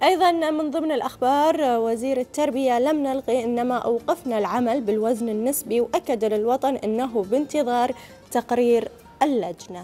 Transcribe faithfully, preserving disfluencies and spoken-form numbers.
أيضا من ضمن الأخبار، وزير التربية: لم نلغي إنما أوقفنا العمل بالوزن النسبي، وأكد للوطن أنه بانتظار تقرير اللجنة.